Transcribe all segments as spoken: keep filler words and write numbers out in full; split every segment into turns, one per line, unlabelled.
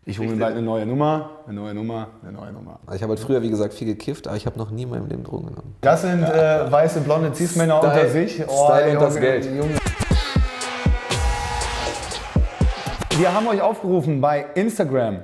Ich hole mir bald eine neue Nummer, eine neue Nummer, eine neue Nummer.
Ich habe halt früher, wie gesagt, viel gekifft, aber ich habe noch nie in meinem Leben Drogen genommen.
Das sind äh, weiße, blonde Cis-Männer unter sich. Oh,
Style
ey,
und das
Junge,
Geld.
Junge. Wir haben euch aufgerufen bei Instagram.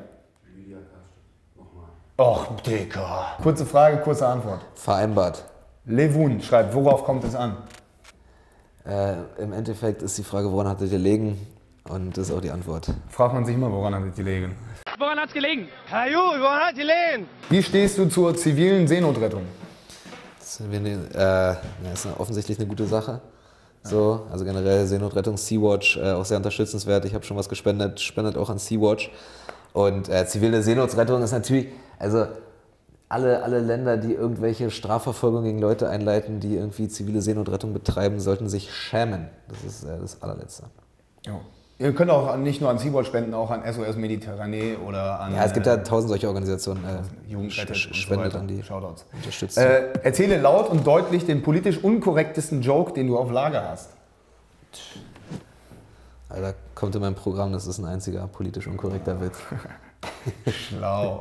Och, Dicker. Kurze Frage, kurze Antwort.
Vereinbart.
Levun schreibt, worauf kommt es an?
Äh, Im Endeffekt ist die Frage, woran hattet ihr gelegen? Und das ist auch die Antwort.
Fragt man sich immer, woran hat es gelegen?
Woran hat's gelegen? Herr Ju, woran hat's gelegen?
Wie stehst du zur zivilen Seenotrettung?
Das ist, eine, äh, ja, ist eine, offensichtlich eine gute Sache. So, also generell Seenotrettung, Sea-Watch, äh, auch sehr unterstützenswert. Ich habe schon was gespendet, spendet auch an Sea-Watch. Und äh, zivile Seenotrettung ist natürlich, also alle, alle Länder, die irgendwelche Strafverfolgung gegen Leute einleiten, die irgendwie zivile Seenotrettung betreiben, sollten sich schämen. Das ist äh, das allerletzte.
Ja. Ihr könnt auch nicht nur an Sea-Watch spenden, auch an S O S Mediterranee oder an...
Ja, es gibt ja tausend solche Organisationen. Äh,
Jugendrettet
sch-
und
spendet
so weiter.
an die.
Shoutouts.
Unterstützt.
Äh, erzähle laut und deutlich den politisch unkorrektesten Joke, den du auf Lager hast.
Alter, kommt in meinem Programm, das ist ein einziger politisch unkorrekter Witz.
Schlau.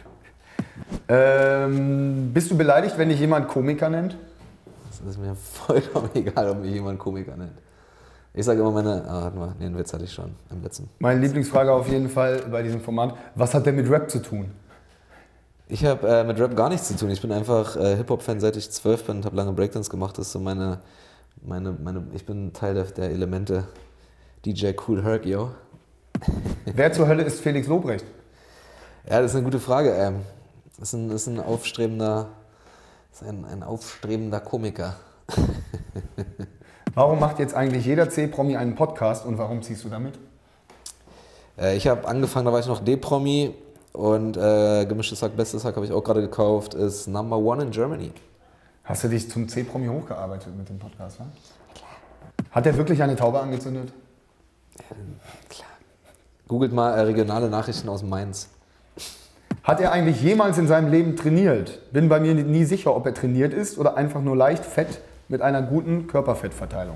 ähm, bist du beleidigt, wenn dich jemand Komiker nennt?
Das ist mir vollkommen egal, ob mich jemand Komiker nennt. Ich sage immer meine, ah, warte mal, nee, den Witz hatte ich schon im letzten.
Meine Lieblingsfrage auf jeden Fall bei diesem Format, was hat der mit Rap zu tun?
Ich habe äh, mit Rap gar nichts zu tun. Ich bin einfach äh, Hip-Hop-Fan, seit ich zwölf bin und habe lange Breakdance gemacht. Das ist so meine, meine, meine, ich bin Teil der, der Elemente. D J Kool Herc, yo.
Wer zur Hölle ist Felix Lobrecht?
Ja, das ist eine gute Frage. Ähm, das ist ein, ist ein aufstrebender, ist ein, ein aufstrebender Komiker.
Warum macht jetzt eigentlich jeder C-Promi einen Podcast und warum ziehst du damit?
Äh, ich habe angefangen, da war ich noch D-Promi und äh, Gemischtes Hack, Bestes Hack habe ich auch gerade gekauft, ist Number One in Germany.
Hast du dich zum C-Promi hochgearbeitet mit dem Podcast, wa? Klar. Hat der wirklich eine Taube angezündet?
Ja, klar. Googelt mal äh, regionale Nachrichten aus Mainz.
Hat er eigentlich jemals in seinem Leben trainiert? Bin bei mir nie sicher, ob er trainiert ist oder einfach nur leicht fett mit einer guten Körperfettverteilung.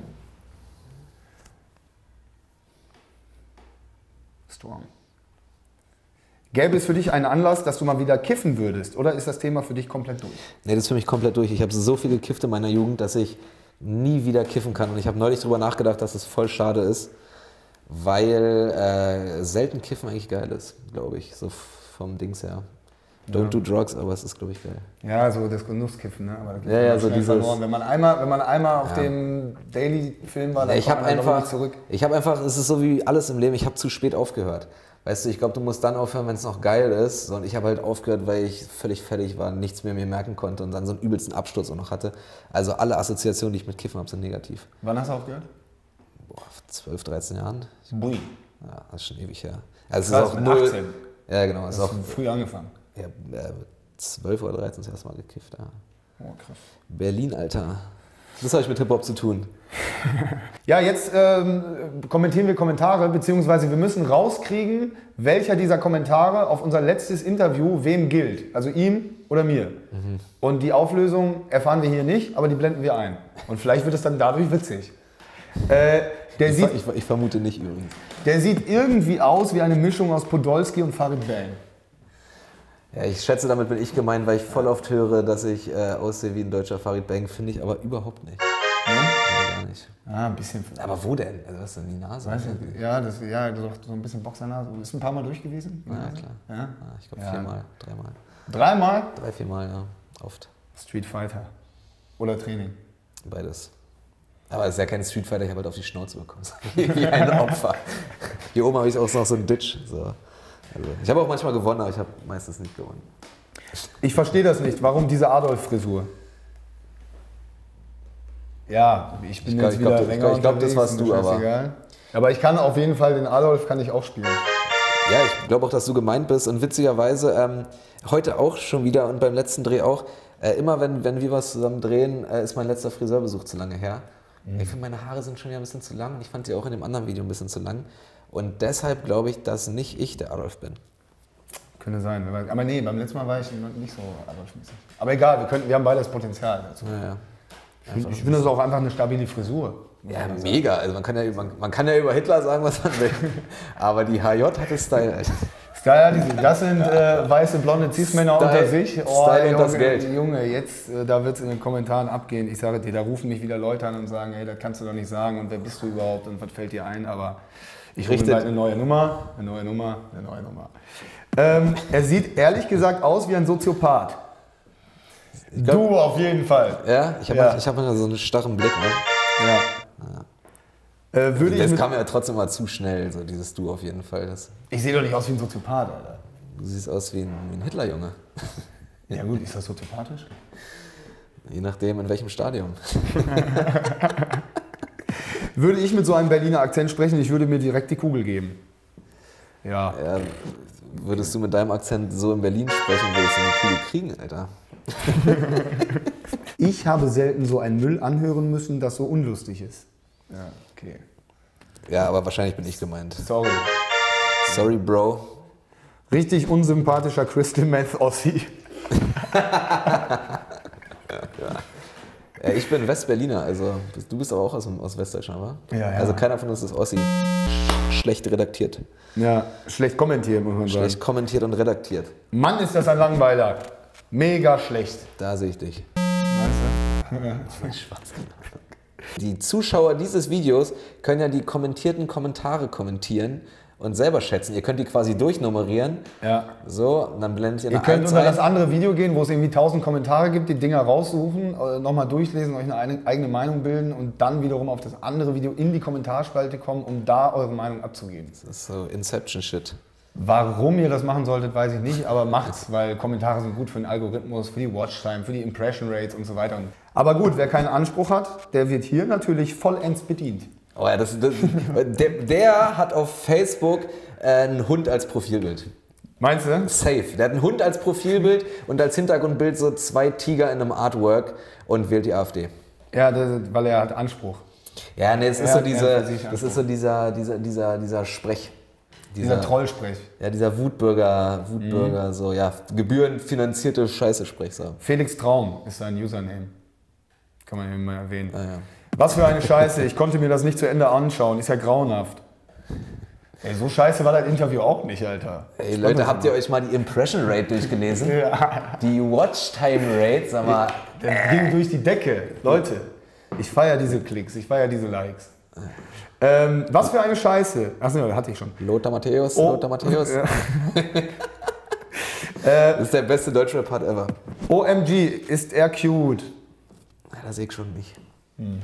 Strong. Gäbe es für dich einen Anlass, dass du mal wieder kiffen würdest oder ist das Thema für dich komplett durch?
Nee, das ist für mich komplett durch. Ich habe so viel gekifft in meiner Jugend, dass ich nie wieder kiffen kann. Und ich habe neulich darüber nachgedacht, dass es voll schade ist, weil äh, selten kiffen eigentlich geil ist, glaube ich, so vom Dings her. Don't
Ja.
do drugs, aber es ist, glaube ich, geil.
Ja, so das Genusskiffen, ne? Aber da geht
Ja,
man
ja, so
schnell
dieses-
verloren. Wenn man einmal, wenn man einmal auf
Ja.
dem Daily-Film war, dann
Ich
kommt
habe
man dann doch
einfach,
nicht zurück.
ich habe einfach, es ist so wie alles im Leben, ich habe zu spät aufgehört. Weißt du, ich glaube, du musst dann aufhören, wenn es noch geil ist. Und ich habe halt aufgehört, weil ich völlig fertig war, nichts mehr mir merken konnte und dann so einen übelsten Absturz auch noch hatte. Also alle Assoziationen, die ich mit Kiffen habe, sind negativ.
Wann hast du aufgehört?
Boah, vor zwölf, dreizehn Jahren.
Bui.
Ja, das ist schon ewig her. Also
Krass,
es ist auch
mit
null.
achtzehn.
Ja, genau. Es
Hast
ist auch
du früh angefangen.
ja, äh, zwölf oder dreizehn das erste Mal gekifft. Ja.
Oh, krass.
Berlin, Alter. Das habe ich mit Hip-Hop zu tun.
Ja, jetzt ähm, kommentieren wir Kommentare, beziehungsweise wir müssen rauskriegen, welcher dieser Kommentare auf unser letztes Interview wem gilt. Also ihm oder mir. Mhm. Und die Auflösung erfahren wir hier nicht, aber die blenden wir ein. Und vielleicht wird es dann dadurch witzig. Äh, der,
Ich,
sieht,
ich, ich vermute nicht übrigens.
der sieht irgendwie aus wie eine Mischung aus Podolski und Farid Bang.
Ja, ich schätze, damit bin ich gemeint, weil ich voll oft höre, dass ich äh, aussehe wie ein deutscher Farid Bang. Finde ich aber überhaupt nicht.
Ja?
Nee, gar nicht.
Ah, ein bisschen.
Aber wo denn? Also was ist denn die Nase?
Weiß nicht, ja, das, ja, doch so ein bisschen Boxernase. Ist ein paar Mal durch gewesen?
Ja, klar.
Ja?
Ja, ich glaube
Ja.
viermal, dreimal.
Dreimal?
Drei, viermal, ja. Oft.
Street Fighter. Oder Training.
Beides. Aber es ist ja kein Street Fighter, ich habe halt auf die Schnauze bekommen. Wie ein Opfer. Hier oben habe ich auch noch so einen Ditch. So. Also, ich habe auch manchmal gewonnen, aber ich habe meistens nicht gewonnen.
Ich verstehe das nicht. Warum diese Adolf-Frisur? Ja, ich bin
Ich glaub-
jetzt
ich glaub,
wieder
das-
länger
ich glaub, ich glaub, das
unterwegs,
warst
mir
du, aber-
scheißegal. Aber ich kann auf jeden Fall den Adolf kann ich auch spielen.
Ja, ich glaube auch, dass du gemeint bist. Und witzigerweise, ähm, heute auch schon wieder und beim letzten Dreh auch, äh, immer wenn, wenn wir was zusammen drehen, äh, ist mein letzter Friseurbesuch zu lange her. Mhm. Ich finde, meine Haare sind schon wieder ein bisschen zu lang. Ich fand sie auch in dem anderen Video ein bisschen zu lang. Und deshalb glaube ich, dass nicht ich der Adolf bin.
Könnte sein. wer weiß. Aber nee, beim letzten Mal war ich nicht so Adolf-mäßig. Aber egal, wir, könnten, wir haben beide das Potenzial dazu.
Ja, ja.
Ich, ich finde das auch einfach eine stabile Frisur.
Ja, mega. Also man kann ja, man, man kann ja über Hitler sagen, was man will. Aber die H J hatte Style, Alter.
Ja, diese, das sind äh, weiße, blonde Cis-Männer
Style-
unter sich. Oh,
Style und
Junge,
das Geld.
Junge, jetzt, äh, da wird es in den Kommentaren abgehen. Ich sage dir, da rufen mich wieder Leute an und sagen, hey, das kannst du doch nicht sagen und wer bist du überhaupt und was fällt dir ein? Aber ich hole mir
Richtig.
bald eine neue Nummer, eine neue Nummer, eine neue Nummer. Ähm, er sieht ehrlich gesagt aus wie ein Soziopath.
glaub-
Du auf jeden Fall.
Ja, ich habe
Ja.
ja. hab manchmal so einen starren Blick. Ne?
Ja. Äh, würde ich
Das
mit,
kam ja trotzdem mal zu schnell, so dieses Du auf jeden Fall. Das,
ich sehe doch nicht aus wie ein Soziopath, Alter.
du siehst aus wie ein, wie ein Hitlerjunge.
Ja gut, ist das soziopathisch?
Je nachdem, in welchem Stadium.
Würde ich mit so einem Berliner Akzent sprechen, ich würde mir direkt die Kugel geben. Ja.
Ja, würdest du mit deinem Akzent so in Berlin sprechen, würdest du eine Kugel kriegen, Alter.
Ich habe selten so einen Müll anhören müssen, das so unlustig ist. Ja, okay.
Ja, aber wahrscheinlich bin ich gemeint.
Sorry.
Sorry, Bro.
Richtig unsympathischer Crystal Meth Ossi.
Äh, ich bin Westberliner, also du bist aber auch aus, aus Westdeutschland, wa?
Ja, ja.
Also keiner von uns ist Ossi. Schlecht redaktiert.
Ja, schlecht kommentiert, muss man sagen.
Schlecht kommentiert und redaktiert.
Mann, ist das ein Langweiler. Mega schlecht.
Da sehe ich dich.
Weißt du?
Schwarz. Die Zuschauer dieses Videos können ja die kommentierten Kommentare kommentieren und selber schätzen. Ihr könnt die quasi durchnummerieren.
Ja.
So, und dann blendet ihr
Ihr
eine
könnt
eins
unter
ein.
das andere Video gehen, wo es irgendwie tausend Kommentare gibt, die Dinger raussuchen, äh, nochmal durchlesen, euch eine eigene Meinung bilden und dann wiederum auf das andere Video in die Kommentarspalte kommen, um da eure Meinung abzugeben.
Das ist so Inception-Shit.
Warum ihr das machen solltet, weiß ich nicht, aber macht's, weil Kommentare sind gut für den Algorithmus, für die Watchtime, für die Impression Rates und so weiter. Aber gut, wer keinen Anspruch hat, der wird hier natürlich vollends bedient.
Oh ja, das, das, der, der hat auf Facebook äh, einen Hund als Profilbild.
Meinst du?
Safe. Der hat einen Hund als Profilbild und als Hintergrundbild so zwei Tiger in einem Artwork und wählt die AfD.
Ja, das, weil er hat Anspruch.
Ja, nee, es ist
Er
so
hat- er
diese,
hat für sich
das
Anspruch.
ist so dieser, dieser, dieser, dieser Sprech.
Dieser Trollsprech.
Ja, dieser Wutbürger, Wutbürger,
Mhm.
so, ja, gebührenfinanzierte Scheiße-Sprech, so.
Felix Traum ist sein Username. Kann man eben mal erwähnen.
Ah, ja.
Was für eine Scheiße, ich konnte mir das nicht zu Ende anschauen, ist ja grauenhaft. Ey, so scheiße war das Interview auch nicht, Alter.
Ey, Leute, habt ihr euch mal die Impression Rate durchgelesen?
Ja.
Die Watchtime Rate, sag mal.
Der ging durch die Decke. Leute, ich feiere diese Klicks, ich feiere diese Likes. Ähm, was für eine Scheiße. Achso, hatte ich schon.
Lothar Matthäus,
Oh.
Lothar Matthäus.
Ja.
Das ist der beste Deutschrap-Part ever.
O M G, ist er cute.
Ja, das sehe ich schon nicht.
Hm.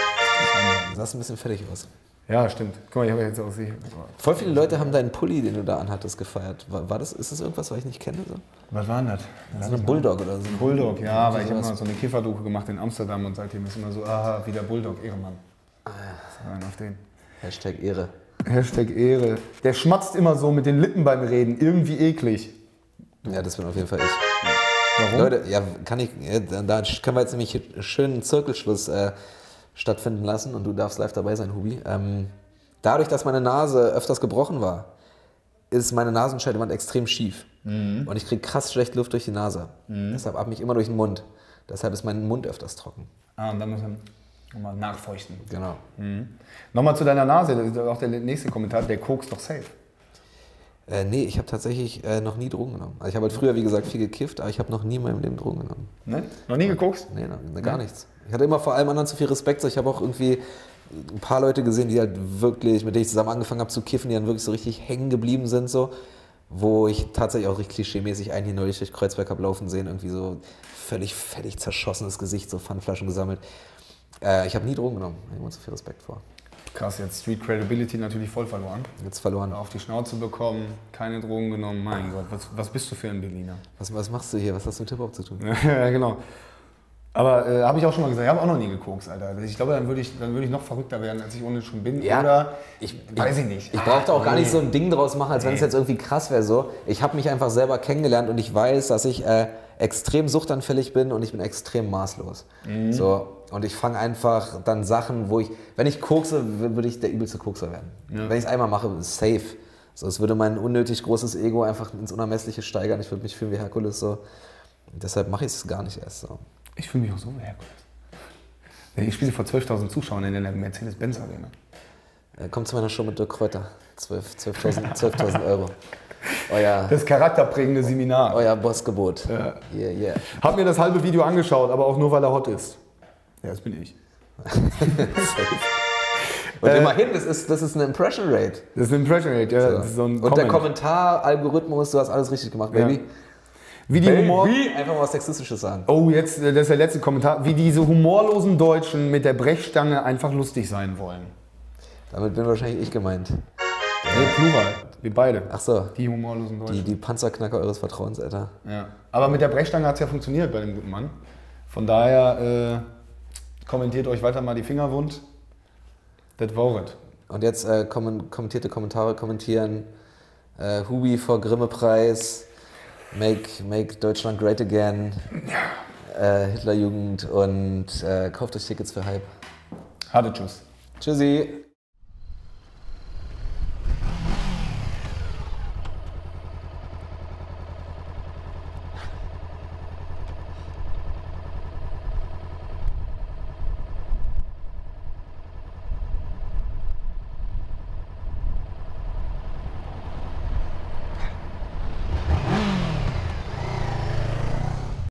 Sah ein bisschen fertig aus.
Ja, stimmt. Guck mal, ich habe jetzt auch sie.
Voll viele Leute haben deinen Pulli, den du da anhattest, gefeiert. War, war das, ist das irgendwas, was ich nicht kenne? So?
Was war denn das?
So ein Bulldog oder so?
Bulldog, ja, weil ich habe
sowas.
mal so eine Kifferduche gemacht in Amsterdam und seitdem ist immer so, aha, wieder Bulldog, Ehrenmann. Rein auf den.
Hashtag Ehre.
Hashtag Ehre. Der schmatzt immer so mit den Lippen beim Reden, irgendwie eklig.
Ja, das bin auf jeden Fall ich.
Warum?
Leute, ja, kann ich, ja, da können wir jetzt nämlich einen schönen Zirkelschluss äh, stattfinden lassen und du darfst live dabei sein, Hubi. Ähm, dadurch, dass meine Nase öfters gebrochen war, ist meine Nasenscheidewand extrem schief. Mhm. Und ich kriege krass schlecht Luft durch die Nase. Mhm. Deshalb atme ich immer durch den Mund. Deshalb ist mein Mund öfters trocken.
Ah, und dann muss man nochmal nachfeuchten.
Genau.
Mhm. Nochmal zu deiner Nase, das ist auch der nächste Kommentar, der kokst doch safe.
Äh, nee, ich habe tatsächlich äh, noch nie Drogen genommen. Also ich habe halt früher, wie gesagt, viel gekifft, aber ich habe noch nie in meinem Leben Drogen genommen.
Ne? Noch nie gekokst?
Nee, ne, gar nichts. Ich hatte immer vor allem anderen zu viel Respekt. So, ich habe auch irgendwie ein paar Leute gesehen, die halt wirklich, mit denen ich zusammen angefangen habe zu kiffen, die dann wirklich so richtig hängen geblieben sind, so. Wo ich tatsächlich auch richtig klischeemäßig einen hier neulich durch Kreuzberg habe laufen sehen, irgendwie so völlig, völlig zerschossenes Gesicht, so Pfandflaschen gesammelt. Äh, ich habe nie Drogen genommen, ich habe immer zu viel Respekt vor.
Krass, jetzt Street Credibility natürlich voll verloren.
Jetzt verloren.
Auf die Schnauze bekommen, keine Drogen genommen, mein Gott, was, was bist du für ein Berliner?
Was, was machst du hier? Was hast du mit Hip-Hop zu tun?
Ja, genau. Aber äh, habe ich auch schon mal gesagt, ich habe auch noch nie gekokst, Alter. Ich glaube, dann würde ich, dann würde ich noch verrückter werden, als ich ohne schon bin.
Ja,
Oder,
ich,
weiß ich nicht.
Ich brauchte auch
Ah,
gar
nee.
nicht so ein Ding draus machen, als wenn
Nee.
es jetzt irgendwie krass wäre. So. Ich habe mich einfach selber kennengelernt und ich weiß, dass ich äh, extrem suchtanfällig bin und ich bin extrem maßlos.
Mhm.
So. Und ich fange einfach dann Sachen, wo ich, wenn ich kokse, w- würde ich der übelste Kokser werden.
Ja.
Wenn ich es einmal mache, ist safe. So, es würde mein unnötig großes Ego einfach ins Unermessliche steigern. Ich würde mich fühlen wie Herkules. So. Und deshalb mache ich es gar nicht erst so.
Ich fühle mich auch so wie Herkules. Ich spiele vor zwölftausend Zuschauern in der Mercedes-Benz Arena.
Äh, kommt zu meiner Show mit Dirk Kräuter. zwölftausend Euro. Euer,
Das charakterprägende Seminar.
euer Bossgebot.
Ja.
Yeah, yeah.
Hab mir das halbe Video angeschaut, aber auch nur, weil er hot ist. Ja, das bin ich.
Und
Äh,
immerhin, das ist, das ist eine Impression Rate.
Das ist ein Impression Rate, ja.
So.
Das ist so ein
Und der
Comment.
Kommentar-Algorithmus, du hast alles richtig gemacht, Baby.
Ja. Wie die Humor...
Baby! Einfach mal was Sexistisches sagen.
Oh, jetzt, äh, das ist der letzte Kommentar. Wie diese humorlosen Deutschen mit der Brechstange einfach lustig sein wollen.
Damit bin wahrscheinlich ich gemeint.
Nee, Plural. Wir beide.
Ach so,
Die humorlosen
die,
Deutschen.
die Panzerknacker eures Vertrauens, Alter.
Ja. Aber mit der Brechstange hat es ja funktioniert bei dem guten Mann. Von daher äh, kommentiert euch weiter mal die Finger wund. Das war es.
Und jetzt äh, kommen, kommentierte Kommentare kommentieren. Äh, Hubi vor Grimme-Preis. Make, make Deutschland great again. Äh, Hitlerjugend und äh, kauft euch Tickets für Hype.
Harte Tschüss.
Tschüssi.